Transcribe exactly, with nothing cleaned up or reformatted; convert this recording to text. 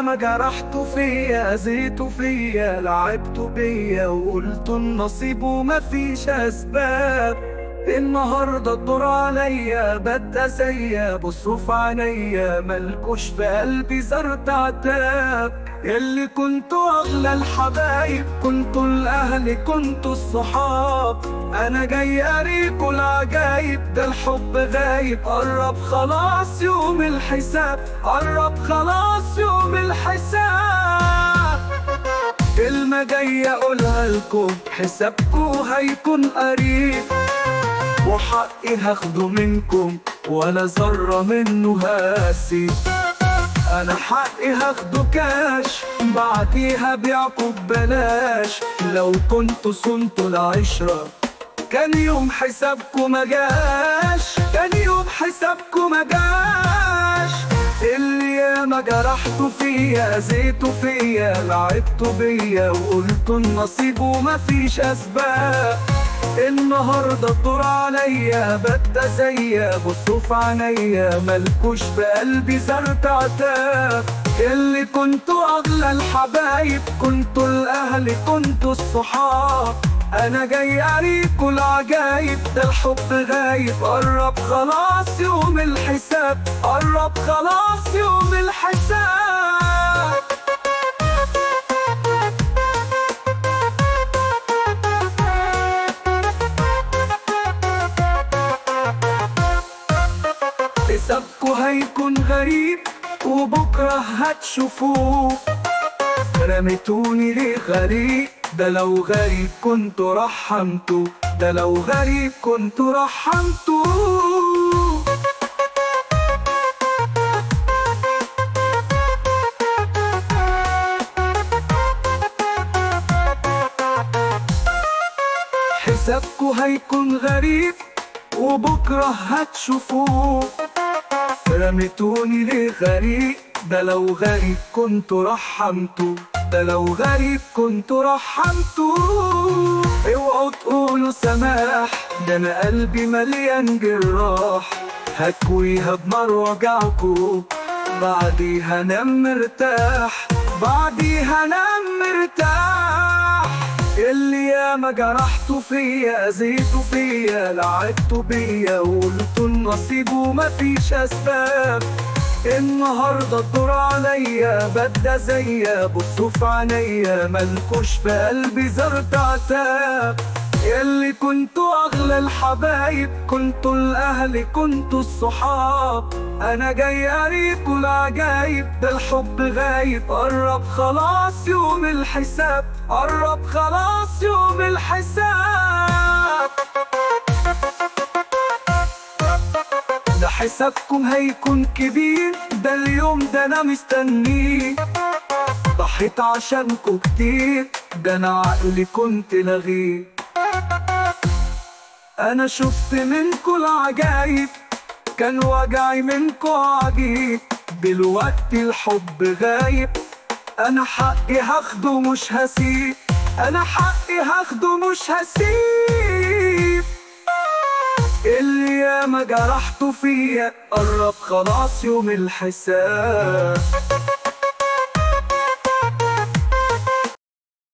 ياما جرحتوا فيا، اذيتوا فيا، لعبتوا بيا، وقلتوا النصيب ومفيش اسباب. النهارده الدور عليا، بتأذيا، بصوا في عينيا، مالكوش في قلبي زرت عتاب. اللي كنتوا اغلى الحبايب، كنتوا الاهل، كنتوا الصحاب، انا جاي اريكوا العجايب، ده الحب غايب. قرب خلاص يوم الحساب، قرب خلاص يوم الحساب. كلمة جاي اقولها لكم، حسابكوا هيكون قريب، وحقي هاخده منكم، ولا ذرة منه هاسيب. انا حقي هاخده كاش، بعديها بيعكوا ببلاش. لو كنتوا صنتوا العشرة، كان يوم حسابكوا مجاش، كان يوم حسابكوا مجاش. اللي ياما جرحتوا فيا، اذيتوا فيا، لعبتوا بيا، وقلتوا النصيب ومفيش اسباب. النهارده الدور عليا، بتأذيا، بصوا في عينيا، مالكوش في قلبي زرت عتاب. اللي كنتوا اغلى الحبايب، كنتوا الاهل، كنتوا الصحاب، انا جاي اريكوا العجايب، ده الحب غايب. قرب خلاص يوم الحساب، قرب خلاص يوم الحساب. حسابكوا هيكون غريب، وبكرة هتشوفوه. رميتوني ليه غريب، ده لو غريب كنتوا رحمتوا، ده لو غريب كنتوا رحمتوا. حسابكوا هيكون غريب، وبكرة هتشوفوه. رميتوني ليه غريب، ده لو غريب كنتوا رحمتوا، ده لو غريب كنتوا رحمتوا. اوعوا تقولوا سماح، ده انا قلبي مليان جراح، هكويها بنار وجعكوا، بعديها انام مرتاح، بعديها انام مرتاح. اللي ياما جرحتوا فيا، اذيتوا فيا، لعبتوا بيا، وقلتوا النصيب ومفيش اسباب. النهارده الدور عليا، بتأذيا، بصوا في عينيا، مالكوش في قلبي زرت عتاب. ياللي كنتوا اغلى الحبايب، كنتوا الاهل، كنتوا الصحاب، انا جاي اريكوا العجايب، ده الحب غايب. قرب خلاص يوم الحساب، قرب خلاص يوم الحساب. ده حسابكم هيكون كبير، ده اليوم ده انا مستنيه. ضحيت عشانكوا كتير، ده انا عقلي كنت لغيه. انا شفت منكوا العجايب، كان وجعي منكوا عجيب. دلوقتي الحب غايب، انا حقي هاخده مش هسيب، انا حقي هاخده مش هسيب. اللي ياما جرحتوا فيا، قرب خلاص يوم الحساب.